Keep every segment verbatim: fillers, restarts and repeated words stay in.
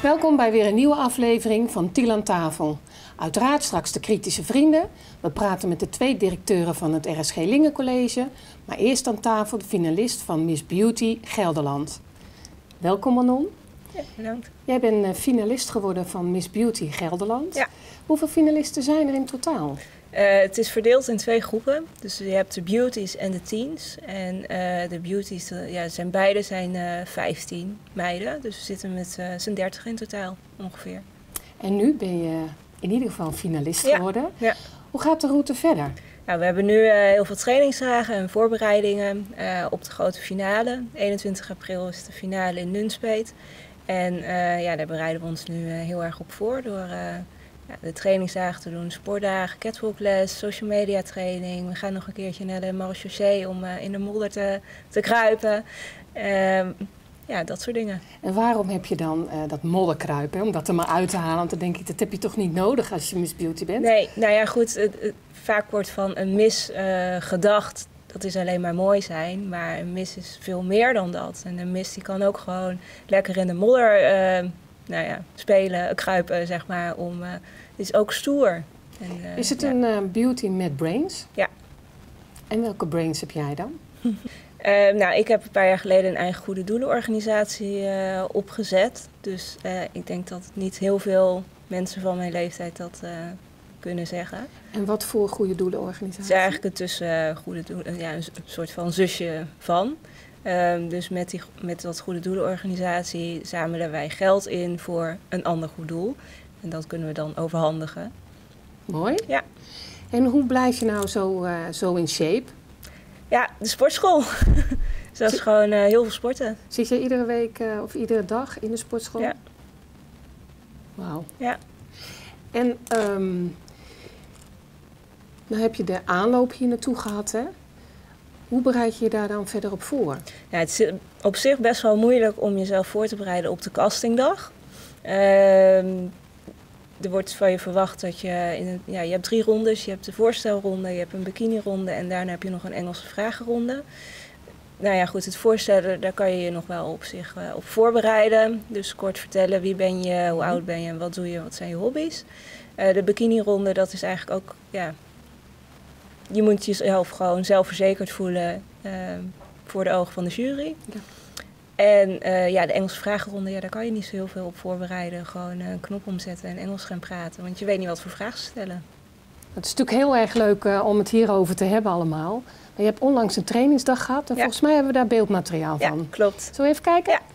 Welkom bij weer een nieuwe aflevering van Tiel aan tafel. Uiteraard straks de kritische vrienden. We praten met de twee directeuren van het R S G Lingen College. Maar eerst aan tafel de finalist van Miss Beauty Gelderland. Welkom Manon. Ja, bedankt. Jij bent finalist geworden van Miss Beauty Gelderland. Ja. Hoeveel finalisten zijn er in totaal? Uh, het is verdeeld in twee groepen. Dus je hebt de beauties en de teens. En uh, de beauties, uh, ja, zijn beide zijn uh, vijftien meiden. Dus we zitten met uh, z'n dertig in totaal ongeveer. En nu ben je in ieder geval finalist ja. geworden. Ja. Hoe gaat de route verder? Nou, we hebben nu uh, heel veel trainingsdagen en voorbereidingen uh, op de grote finale. eenentwintig april is de finale in Nunspeet. En uh, ja, daar bereiden we ons nu uh, heel erg op voor door uh, ja, de trainingsdagen te doen. Sportdagen, catwalkles, social media training. We gaan nog een keertje naar de marechaussee om uh, in de modder te, te kruipen. Uh, ja, dat soort dingen. En waarom heb je dan uh, dat modderkruipen? Om dat er maar uit te halen. Want dan denk ik, dat heb je toch niet nodig als je Miss Beauty bent? Nee, nou ja, goed. Het, het, vaak wordt van een mis uh, gedacht. Dat is alleen maar mooi zijn, maar een mis is veel meer dan dat. En een mis die kan ook gewoon lekker in de modder uh, nou ja, spelen, kruipen, zeg maar. Om, uh, het is ook stoer. En, uh, is het ja. een uh, beauty met brains? Ja. En welke brains heb jij dan? uh, nou, ik heb een paar jaar geleden een eigen goede doelenorganisatie uh, opgezet. Dus uh, ik denk dat niet heel veel mensen van mijn leeftijd dat uh, kunnen zeggen. En wat voor goede doelenorganisatie? Het is eigenlijk een tussen uh, goede doelen, ja, een soort van zusje van. Um, dus met, die, met dat goede doelenorganisatie zamelen wij geld in voor een ander goed doel. En dat kunnen we dan overhandigen. Mooi. Ja. En hoe blijf je nou zo, uh, zo in shape? Ja, de sportschool. Dus dat is gewoon uh, heel veel sporten. Zit je iedere week uh, of iedere dag in de sportschool? Ja. Wauw. Ja. En um, nou heb je de aanloop hier naartoe gehad, hè? Hoe bereid je je daar dan verder op voor? Ja, het is op zich best wel moeilijk om jezelf voor te bereiden op de castingdag. Uh, er wordt van je verwacht dat je... In een, ja, je hebt drie rondes. Je hebt de voorstelronde, je hebt een bikinironde en daarna heb je nog een Engelse vragenronde. Nou ja, goed, het voorstellen, daar kan je je nog wel op zich uh, op voorbereiden. Dus kort vertellen, wie ben je, hoe oud ben je en wat doe je, wat zijn je hobby's. Uh, de bikinironde, dat is eigenlijk ook... Ja, je moet jezelf gewoon zelfverzekerd voelen uh, voor de ogen van de jury. Ja. En uh, ja, de Engelse vragenronde, ja, daar kan je niet zo heel veel op voorbereiden. Gewoon uh, een knop omzetten en Engels gaan praten. Want je weet niet wat voor vragen ze stellen. Het is natuurlijk heel erg leuk uh, om het hierover te hebben allemaal. Maar je hebt onlangs een trainingsdag gehad en ja. volgens mij hebben we daar beeldmateriaal van. Ja, klopt. Zullen we even kijken? Ja.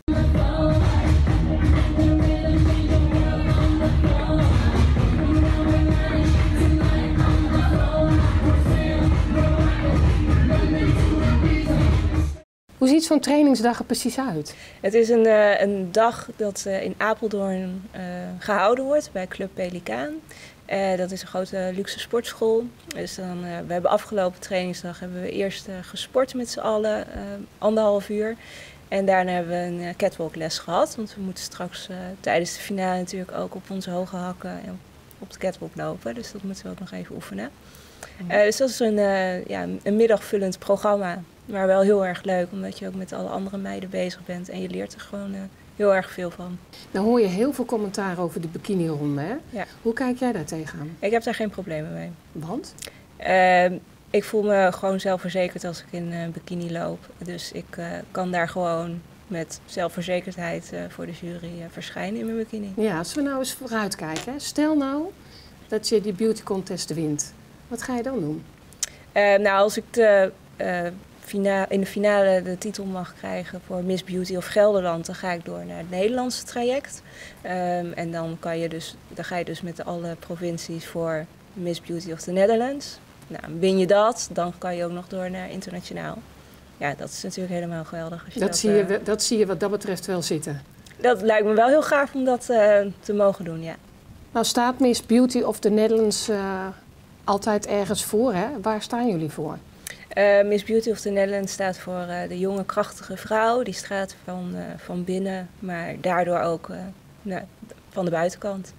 Hoe ziet zo'n trainingsdag er precies uit? Het is een, uh, een dag dat uh, in Apeldoorn uh, gehouden wordt bij Club Pelikaan. Uh, dat is een grote luxe sportschool. Dus dan, uh, we hebben afgelopen trainingsdag hebben we eerst uh, gesport met z'n allen, uh, anderhalf uur. En daarna hebben we een uh, catwalkles gehad. Want we moeten straks uh, tijdens de finale natuurlijk ook op onze hoge hakken en op de catwalk lopen. Dus dat moeten we ook nog even oefenen. Uh, dus dat is een, uh, ja, een middagvullend programma. Maar wel heel erg leuk, omdat je ook met alle andere meiden bezig bent. En je leert er gewoon uh, heel erg veel van. Nou hoor je heel veel commentaar over die bikinironde, hè? Ja. Hoe kijk jij daar tegenaan? Ik heb daar geen problemen mee. Want? Uh, ik voel me gewoon zelfverzekerd als ik in een bikini loop. Dus ik uh, kan daar gewoon met zelfverzekerdheid uh, voor de jury uh, verschijnen in mijn bikini. Ja, als we nou eens vooruit kijken. Hè? Stel nou dat je die beauty contest wint. Wat ga je dan doen? Uh, nou, als ik de... Uh, in de finale de titel mag krijgen voor Miss Beauty of Gelderland, dan ga ik door naar het Nederlandse traject. Um, en dan, kan je dus, dan ga je dus met alle provincies voor Miss Beauty of the Netherlands. Nou, win je dat, dan kan je ook nog door naar internationaal. Ja, dat is natuurlijk helemaal geweldig. Als je dat, dat, zie je, uh, dat zie je wat dat betreft wel zitten. Dat lijkt me wel heel gaaf om dat uh, te mogen doen, ja. Nou staat Miss Beauty of the Netherlands uh, altijd ergens voor, hè? Waar staan jullie voor? Uh, Miss Beauty of the Netherlands staat voor uh, de jonge, krachtige vrouw. Die straalt van, uh, van binnen, maar daardoor ook uh, nou, van de buitenkant.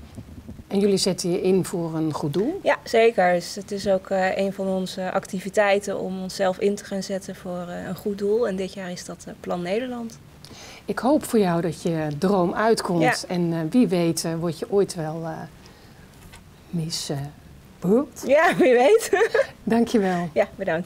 En jullie zetten je in voor een goed doel? Ja, zeker. Dus het is ook uh, een van onze activiteiten om onszelf in te gaan zetten voor uh, een goed doel. En dit jaar is dat uh, Plan Nederland. Ik hoop voor jou dat je droom uitkomt. Ja. En uh, wie weet uh, word je ooit wel uh, Miss uh, World. Ja, wie weet. Dankjewel. Ja, bedankt.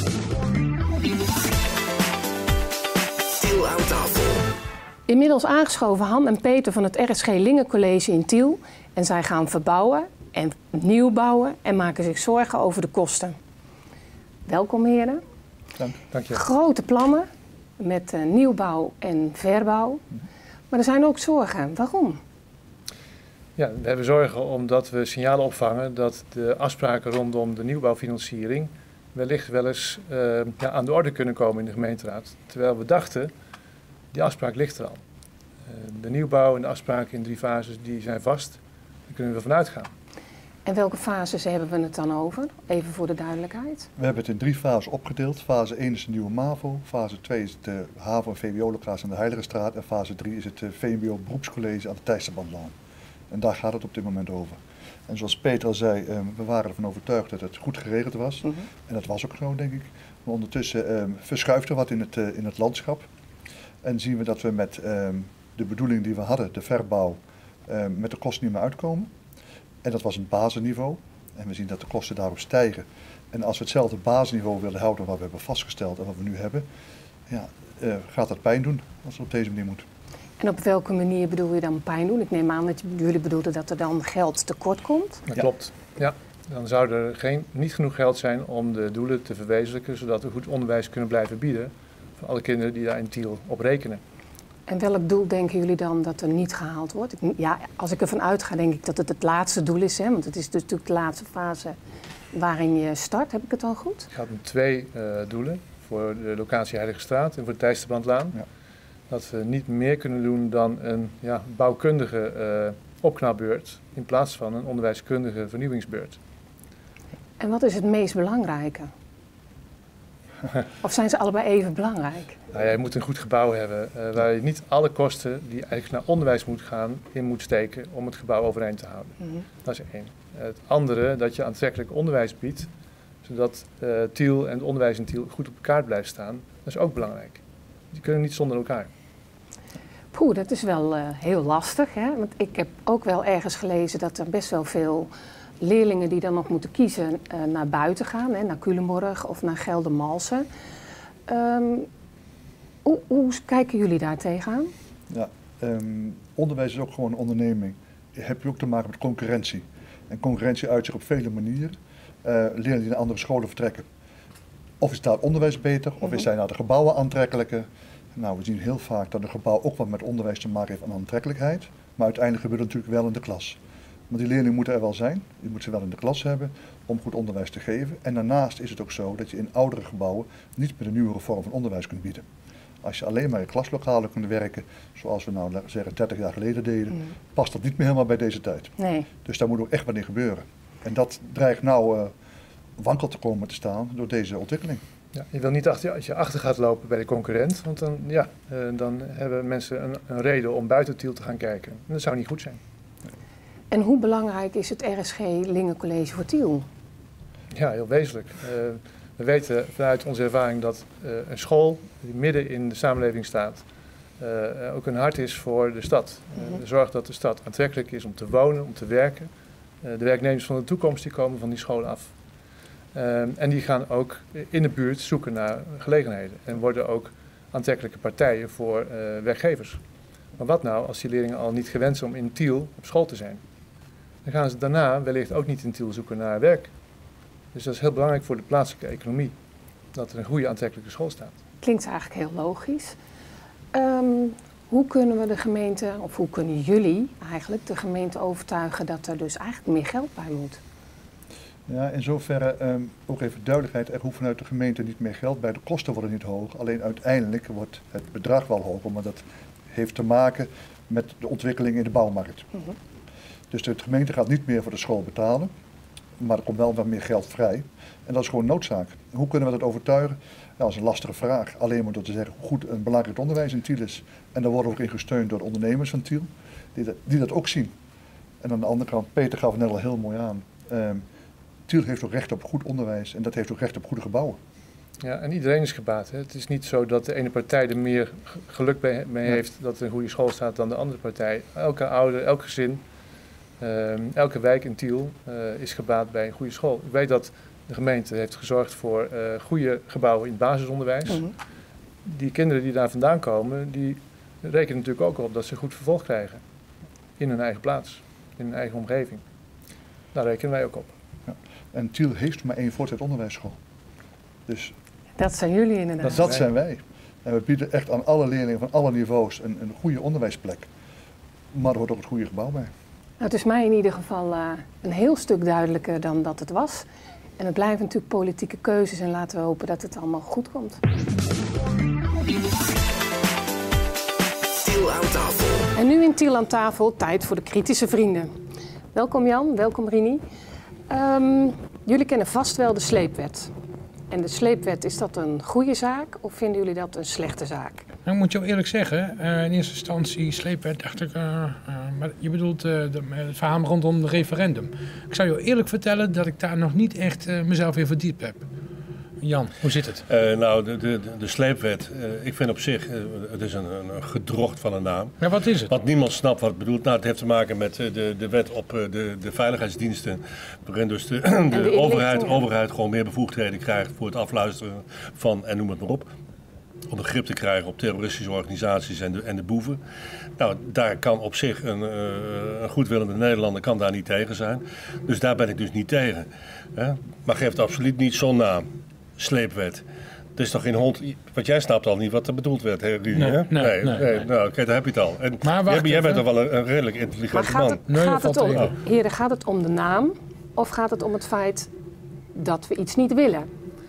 Tiel aan tafel. Inmiddels aangeschoven Han en Peter van het R S G Lingen College in Tiel. En zij gaan verbouwen en nieuw bouwen en maken zich zorgen over de kosten. Welkom heren. Dank, dank je. Grote plannen met uh, nieuwbouw en verbouw. Maar er zijn ook zorgen. Waarom? Ja, we hebben zorgen omdat we signalen opvangen dat de afspraken rondom de nieuwbouwfinanciering wellicht wel eens uh, ja, aan de orde kunnen komen in de gemeenteraad. Terwijl we dachten, die afspraak ligt er al. Uh, de nieuwbouw en de afspraken in drie fases die zijn vast. Daar kunnen we vanuit gaan. En welke fases hebben we het dan over? Even voor de duidelijkheid. We hebben het in drie fases opgedeeld. Fase één is de nieuwe MAVO. Fase twee is de HAVO en V W O-locatie aan de Heiligenstraat. En fase drie is het V M B O beroepscollege aan de Thijsterbandlaan. En daar gaat het op dit moment over. En zoals Peter al zei, um, we waren ervan overtuigd dat het goed geregeld was. Mm-hmm. En dat was ook zo, denk ik. Maar ondertussen um, verschuift er wat in het, uh, in het landschap. En zien we dat we met um, de bedoeling die we hadden, de verbouw, um, met de kosten niet meer uitkomen. En dat was een basisniveau. En we zien dat de kosten daarop stijgen. En als we hetzelfde basisniveau willen houden wat we hebben vastgesteld en wat we nu hebben, ja, uh, gaat dat pijn doen als het op deze manier moet. En op welke manier bedoel je dan pijn doen? Ik neem aan dat jullie bedoelden dat er dan geld tekort komt. Dat ja. klopt. Ja. Dan zou er geen, niet genoeg geld zijn om de doelen te verwezenlijken, zodat we goed onderwijs kunnen blijven bieden voor alle kinderen die daar in Tiel op rekenen. En welk doel denken jullie dan dat er niet gehaald wordt? Ik, ja, als ik ervan uitga, denk ik dat het het laatste doel is. Hè? Want het is dus natuurlijk de laatste fase waarin je start. Heb ik het al goed? Het gaat om twee uh, doelen. Voor de locatie Heiligenstraat en voor de Thijsterbandlaan. Ja. Dat we niet meer kunnen doen dan een ja, bouwkundige uh, opknapbeurt in plaats van een onderwijskundige vernieuwingsbeurt. En wat is het meest belangrijke? Of zijn ze allebei even belangrijk? Nou ja, je moet een goed gebouw hebben uh, waar je niet alle kosten die eigenlijk naar onderwijs moet gaan in moet steken om het gebouw overeind te houden. Mm-hmm. Dat is één. Het andere, dat je aantrekkelijk onderwijs biedt, zodat uh, Tiel en het onderwijs in Tiel goed op elkaar blijft staan. Dat is ook belangrijk. Die kunnen niet zonder elkaar. Poeh, dat is wel uh, heel lastig. Hè? Want ik heb ook wel ergens gelezen dat er best wel veel leerlingen die dan nog moeten kiezen uh, naar buiten gaan. Hè? Naar Culemborg of naar Geldermalsen. Um, hoe, hoe kijken jullie daar tegenaan? Ja, um, onderwijs is ook gewoon een onderneming. Heb je ook te maken met concurrentie. En concurrentie uit zich op vele manieren. Uh, leerlingen die naar andere scholen vertrekken. Of is daar onderwijs beter, of mm-hmm. is daar naar de gebouwen aantrekkelijker. Nou, we zien heel vaak dat een gebouw ook wat met onderwijs te maken heeft aan aantrekkelijkheid. Maar uiteindelijk gebeurt het natuurlijk wel in de klas. Want die leerlingen moeten er wel zijn, die moeten ze wel in de klas hebben om goed onderwijs te geven. En daarnaast is het ook zo dat je in oudere gebouwen niet met een nieuwere vorm van onderwijs kunt bieden. Als je alleen maar in klaslokalen kunt werken, zoals we nou zeggen dertig jaar geleden deden, mm. past dat niet meer helemaal bij deze tijd. Nee. Dus daar moet ook echt wat in gebeuren. En dat dreigt nou uh, wankel te komen te staan door deze ontwikkeling. Ja, je wil niet achter, als je achter gaat lopen bij de concurrent, want dan, ja, uh, dan hebben mensen een, een reden om buiten Tiel te gaan kijken. En dat zou niet goed zijn. En hoe belangrijk is het R S G Lingen College voor Tiel? Ja, heel wezenlijk. Uh, we weten vanuit onze ervaring dat uh, een school die midden in de samenleving staat, uh, ook een hart is voor de stad. Uh, de zorg dat de stad aantrekkelijk is om te wonen, om te werken. Uh, de werknemers van de toekomst die komen van die school af. Uh, en die gaan ook in de buurt zoeken naar gelegenheden en worden ook aantrekkelijke partijen voor uh, werkgevers. Maar wat nou als die leerlingen al niet gewend zijn om in Tiel op school te zijn? Dan gaan ze daarna wellicht ook niet in Tiel zoeken naar werk. Dus dat is heel belangrijk voor de plaatselijke economie, dat er een goede aantrekkelijke school staat. Klinkt eigenlijk heel logisch. Um, hoe kunnen we de gemeente, of hoe kunnen jullie eigenlijk de gemeente overtuigen dat er dus eigenlijk meer geld bij moet? Ja, in zoverre um, ook even duidelijkheid, er hoeft vanuit de gemeente niet meer geld bij. De kosten worden niet hoog, alleen uiteindelijk wordt het bedrag wel hoger, maar dat heeft te maken met de ontwikkeling in de bouwmarkt. Mm-hmm. Dus de gemeente gaat niet meer voor de school betalen, maar er komt wel wat meer geld vrij. En dat is gewoon noodzaak. Hoe kunnen we dat overtuigen? Ja, dat is een lastige vraag. Alleen maar door te zeggen hoe goed een belangrijk onderwijs in Tiel is. En daar worden we ook in gesteund door de ondernemers van Tiel, die dat, die dat ook zien. En aan de andere kant, Peter gaf het net al heel mooi aan. Um, Tiel heeft ook recht op goed onderwijs en dat heeft ook recht op goede gebouwen. Ja, en iedereen is gebaat. Hè. Het is niet zo dat de ene partij er meer geluk mee, mee heeft dat er een goede school staat dan de andere partij. Elke ouder, elk gezin, uh, elke wijk in Tiel uh, is gebaat bij een goede school. Ik weet dat de gemeente heeft gezorgd voor uh, goede gebouwen in het basisonderwijs. Mm-hmm. Die kinderen die daar vandaan komen, die rekenen natuurlijk ook op dat ze goed vervolg krijgen. In hun eigen plaats, in hun eigen omgeving. Daar rekenen wij ook op. Ja. En Tiel heeft maar één voortgezet onderwijsschool. Dus dat zijn jullie inderdaad. Dat, dat zijn wij. En we bieden echt aan alle leerlingen van alle niveaus een, een goede onderwijsplek. Maar er hoort ook het goede gebouw bij. Nou, het is mij in ieder geval uh, een heel stuk duidelijker dan dat het was. En het blijven natuurlijk politieke keuzes en laten we hopen dat het allemaal goed komt. Tiel aan tafel. En nu in Tiel aan tafel, tijd voor de kritische vrienden. Welkom Jan, welkom Rini. Um, jullie kennen vast wel de sleepwet. En de sleepwet, is dat een goede zaak of vinden jullie dat een slechte zaak? Nou, ik moet jou eerlijk zeggen, uh, in eerste instantie sleepwet dacht ik, uh, uh, maar je bedoelt uh, de, het verhaal rondom het referendum. Ik zou je eerlijk vertellen dat ik daar nog niet echt uh, mezelf in verdiept heb. Jan, hoe zit het? Uh, nou, de, de, de sleepwet, uh, ik vind op zich, uh, het is een, een gedrocht van een naam. Ja, wat is het? Want niemand snapt wat het bedoelt. Nou, het heeft te maken met uh, de, de wet op uh, de, de veiligheidsdiensten. Waarin dus de, de, de overheid, overheid gewoon meer bevoegdheden krijgt voor het afluisteren van, en noem het maar op. Om een grip te krijgen op terroristische organisaties en de, en de boeven. Nou, daar kan op zich een, uh, een goedwillende Nederlander kan daar niet tegen zijn. Dus daar ben ik dus niet tegen. Hè? Maar geeft absoluut niet zo'n naam. Sleepwet. Het is toch geen hond... Want jij snapt al niet wat er bedoeld werd, hè, Rini? Nee, hè? nee, nee, nee, nee. Nou, oké, daar heb je het al. En maar wacht jij, jij bent toch wel een, een redelijk intelligente maar gaat man. Het, nee, gaat het om, oh. heren, gaat het om de naam of gaat het om het feit dat we iets niet willen?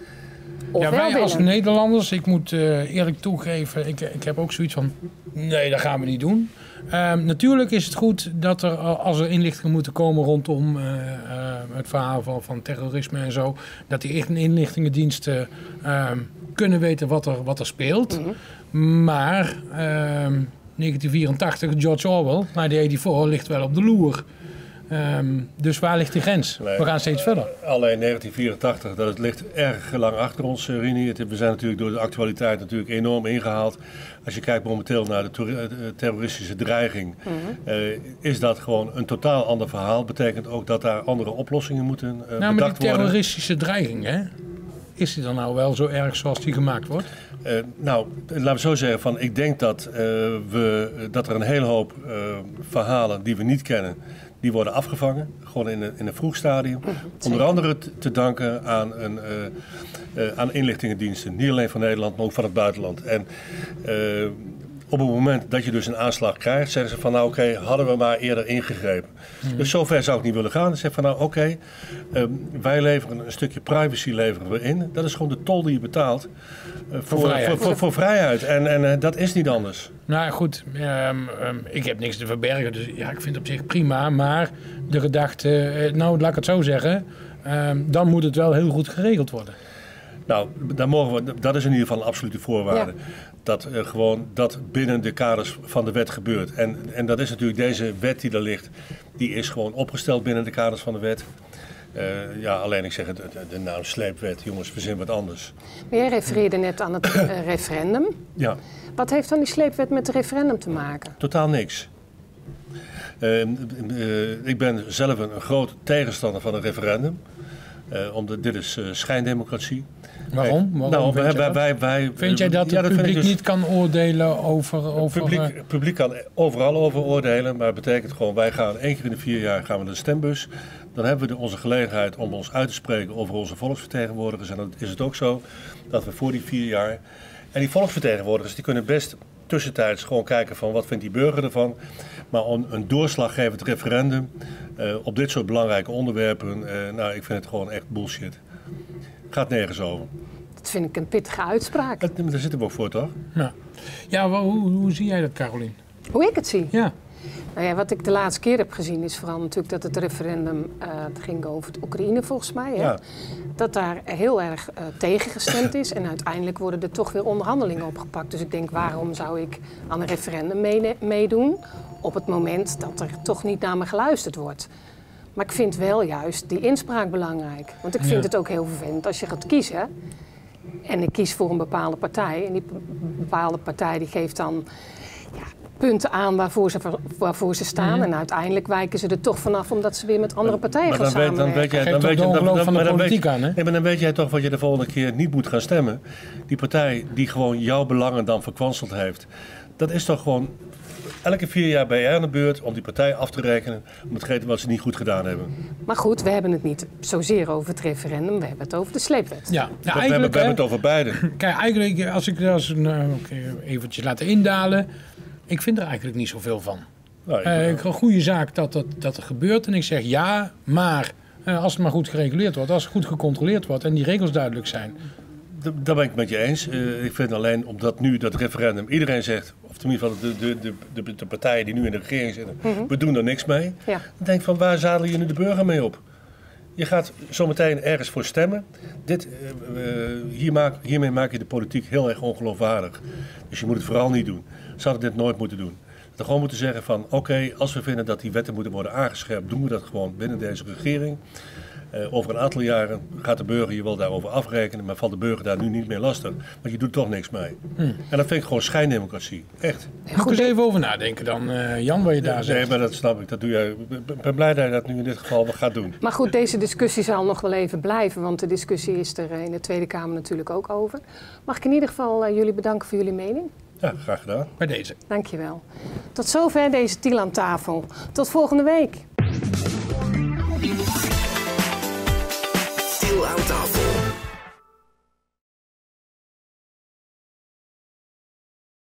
Of ja, wij willen? als Nederlanders, ik moet uh, eerlijk toegeven, ik, ik heb ook zoiets van, nee, dat gaan we niet doen. Uh, natuurlijk is het goed dat er, als er inlichtingen moeten komen rondom uh, uh, het verhaal van, van terrorisme en zo, dat die inlichtingendiensten uh, kunnen weten wat er, wat er speelt. Mm-hmm. Maar uh, negentien vierentachtig, George Orwell, maar die eenennegentig ligt wel op de loer. Um, dus waar ligt die grens? Nee, we gaan steeds verder. Alleen negentien vierentachtig, dat het ligt erg lang achter ons, Rini. We zijn natuurlijk door de actualiteit natuurlijk enorm ingehaald. Als je kijkt momenteel naar de terroristische dreiging, mm-hmm. uh, is dat gewoon een totaal ander verhaal. Betekent ook dat daar andere oplossingen moeten uh, bedacht worden. Nou, maar die terroristische dreiging, hè? Is die dan nou wel zo erg zoals die gemaakt wordt? Uh, nou, laten we zo zeggen, van, ik denk dat, uh, we, dat er een hele hoop uh, verhalen die we niet kennen, die worden afgevangen, gewoon in een, in een vroeg stadium. Onder andere te, te danken aan, een, uh, uh, aan inlichtingendiensten. Niet alleen van Nederland, maar ook van het buitenland. En uh, op het moment dat je dus een aanslag krijgt, zeggen ze van nou oké, okay, hadden we maar eerder ingegrepen. Mm-hmm. Dus zover zou ik niet willen gaan. Ze zeggen van nou oké, okay, uh, wij leveren een stukje privacy leveren we in. Dat is gewoon de tol die je betaalt uh, voor, voor, vrijheid. Voor, voor, voor vrijheid. En, en uh, dat is niet anders. Nou goed, um, um, ik heb niks te verbergen, dus ja, ik vind het op zich prima. Maar de gedachte, uh, nou laat ik het zo zeggen, um, dan moet het wel heel goed geregeld worden. Nou, daar mogen we, dat is in ieder geval een absolute voorwaarde. Ja. Dat uh, gewoon dat binnen de kaders van de wet gebeurt. En, en dat is natuurlijk deze wet die er ligt, die is gewoon opgesteld binnen de kaders van de wet. Uh, ja, alleen ik zeg het, de, de naam sleepwet, jongens, verzin wat anders. Maar jij refereerde net aan het uh, referendum. Ja. Wat heeft dan die sleepwet met het referendum te maken? Totaal niks. Uh, uh, ik ben zelf een, een groot tegenstander van een referendum. Uh, omdat dit is uh, schijndemocratie. Waarom? Waarom nou, vind, wij, jij wij, wij, vind jij dat ja, het publiek dus, niet kan oordelen over... over het publiek, het publiek kan overal over oordelen, maar het betekent gewoon, wij gaan één keer in de vier jaar gaan we naar de stembus. Dan hebben we de, onze gelegenheid om ons uit te spreken over onze volksvertegenwoordigers. En dan is het ook zo dat we voor die vier jaar... En die volksvertegenwoordigers die kunnen best tussentijds gewoon kijken van wat vindt die burger ervan. Maar om een doorslaggevend referendum uh, op dit soort belangrijke onderwerpen, uh, nou ik vind het gewoon echt bullshit. Gaat nergens over. Dat vind ik een pittige uitspraak. Dat, daar zitten we ook voor, toch? Ja, ja hoe, hoe zie jij dat, Carolien? Hoe ik het zie? Ja. Nou ja, wat ik de laatste keer heb gezien is vooral natuurlijk dat het referendum, uh, het ging over het Oekraïne volgens mij, hè? Ja. Dat daar heel erg uh, tegen gestemd is en uiteindelijk worden er toch weer onderhandelingen opgepakt. Dus ik denk, waarom zou ik aan een referendum mee, meedoen op het moment dat er toch niet naar me geluisterd wordt? Maar ik vind wel juist die inspraak belangrijk, want ik vind ja. het ook heel vervelend als je gaat kiezen en ik kies voor een bepaalde partij. En die bepaalde partij die geeft dan ja, punten aan waarvoor ze, waarvoor ze staan. Mm. En uiteindelijk wijken ze er toch vanaf omdat ze weer met andere partijen maar gaan dan weet, dan samenwerken. weet jij, Geeft dan toch weet de je, dan, ongeloof dan, van de maar dan weet politiek je- aan, hè? Nee, maar dan weet jij toch wat je de volgende keer niet moet gaan stemmen. Die partij die gewoon jouw belangen dan verkwanseld heeft. Dat is toch gewoon elke vier jaar bij er aan de beurt om die partij af te rekenen om hetgeen wat ze niet goed gedaan hebben. Maar goed, we hebben het niet zozeer over het referendum, we hebben het over de sleepwet. Ja, ja we, we, hebben, eigenlijk, we hebben hè, het over beide. kijk, eigenlijk, als ik dat nou, eventjes laten indalen, ik vind er eigenlijk niet zoveel van. Nou, ik- Uh, een goede zaak dat, dat dat er gebeurt. En ik zeg ja, maar uh, als het maar goed gereguleerd wordt, als het goed gecontroleerd wordt en die regels duidelijk zijn. D- Daar ben ik het met je eens. Uh, ik vind alleen omdat nu dat referendum iedereen zegt, of tenminste de, de, de, de, de partijen die nu in de regering zitten, Mhm. we doen er niks mee. Ja. Dan denk ik van waar zadel je nu de burger mee op? Je gaat zometeen ergens voor stemmen. Dit, uh, uh, hier maak, hiermee maak je de politiek heel erg ongeloofwaardig. Dus je moet het vooral niet doen. Ze hadden dit nooit moeten doen. Dan gewoon moeten zeggen van oké, okay, als we vinden dat die wetten moeten worden aangescherpt, doen we dat gewoon binnen deze regering. Uh, over een aantal jaren gaat de burger je wel daarover afrekenen, maar valt de burger daar nu niet meer lastig. Want je doet toch niks mee. Hmm. En dat vind ik gewoon schijndemocratie. Echt. Moet ik eens even over nadenken dan, uh, Jan, wat je daar Nee, zegt. nee, maar dat snap ik. Dat doe jij. Ik ben blij dat je dat nu in dit geval gaat doen. Maar goed, deze discussie zal nog wel even blijven, want de discussie is er in de Tweede Kamer natuurlijk ook over. Mag ik in ieder geval uh, jullie bedanken voor jullie mening? Ja, graag gedaan. Bij deze. Dankjewel. Tot zover deze Tiel aan tafel. Tot volgende week.